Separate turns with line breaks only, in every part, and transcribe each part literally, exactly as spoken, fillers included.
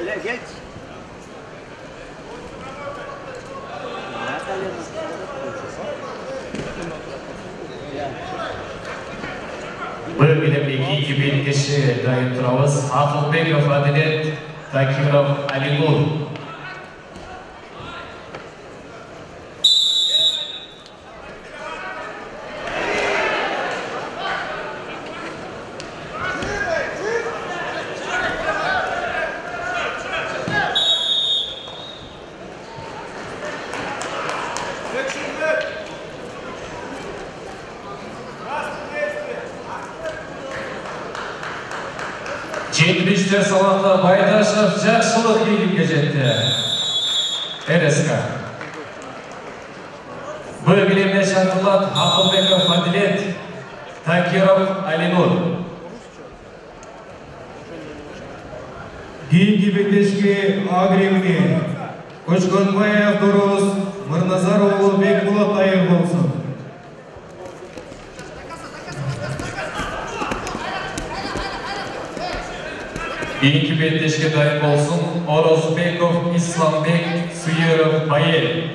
Öyle geç.
Bölgedeki iki bin kişi dayın turabız. Aqılbekov Adilet, Takirov Alinur. жетимиштер салатта Байдашев жақшылық егімге жетті. РСК. Бөлгілемде шартылат Aqылбеков Adilet, Takirov Alinur.
Кейінгі беттешке Агремне, Көшкөнбаев Дұрыс, Мырназарұлы Бекболат дайыр болсын.
Кейінгі беттешке дайын болсын Орозбеков Исламбек Сүйеров Байел.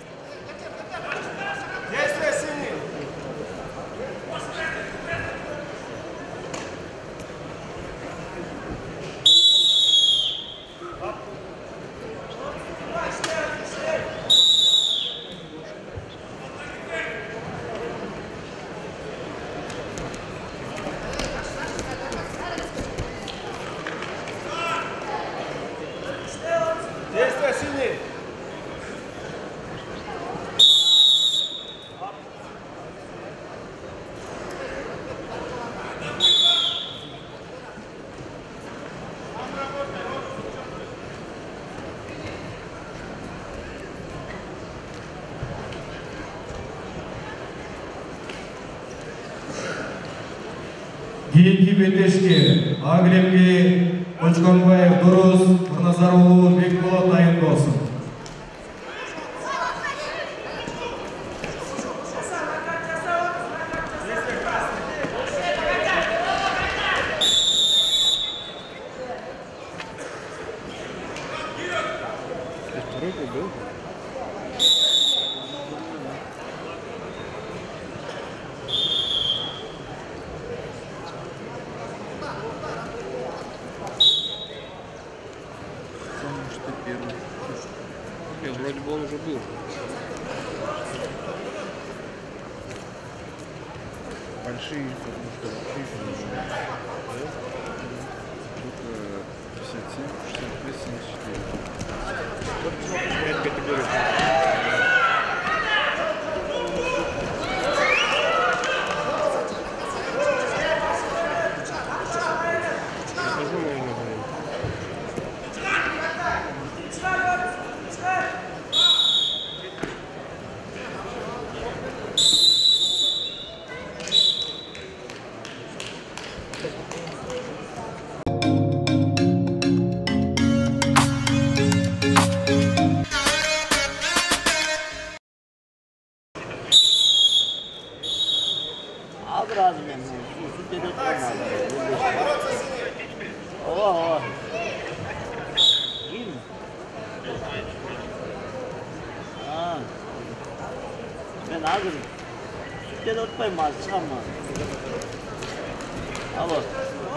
Кейінгі беттешке Агремге, Көшкөнбаев Дұрыс, Мырназарұлы Бекболат дайын болсын.
Вроде бы он уже был. Большие, потому что большие фильмы. Тут пятьдесят семь, шестьдесят пять, семьдесят четыре. пять категорий.
Ben hazırım. Sütte de tutmayayım az çıkarma. Al o.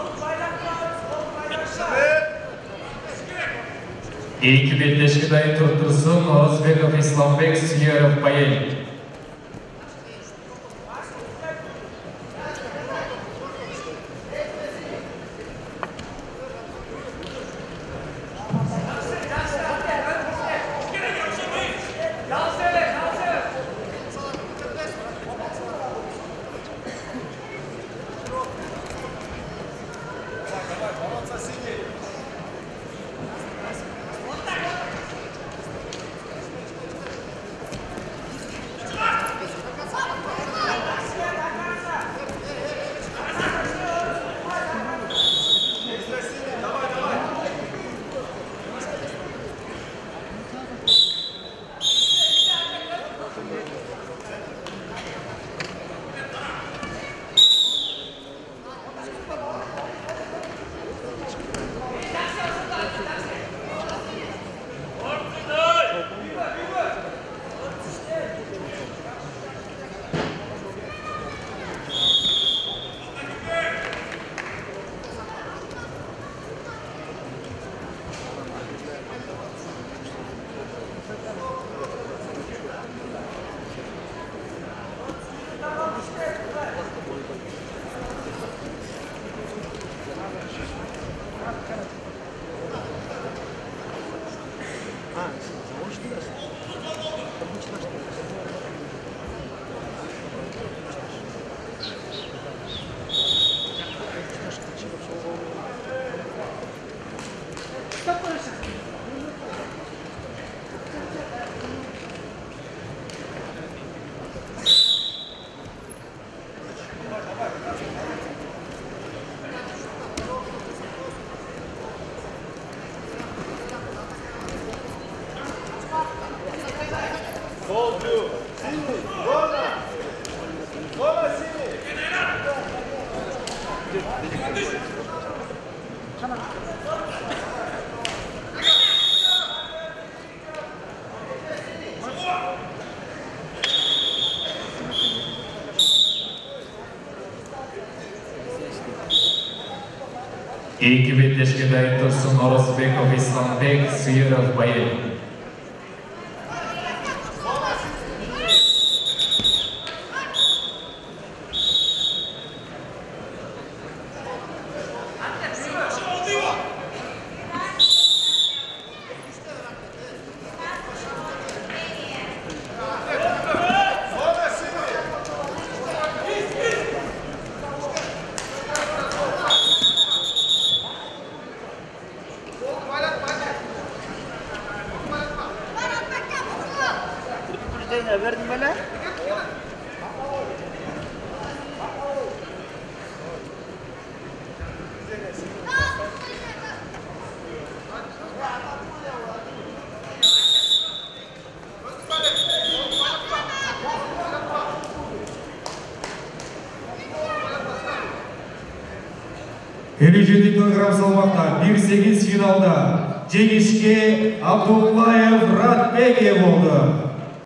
İki betleşki dayı turtursun Orozbekov Islombek Suyerov Bayel. Екі беттешке дайын тұрсын Орысбеков Исламбек, Сүйеров Байел.
Verdim böyle.
elүү жети килограмм салмақта bir сегиз финалда жеңишке Абдуллаев Радбек ие болды.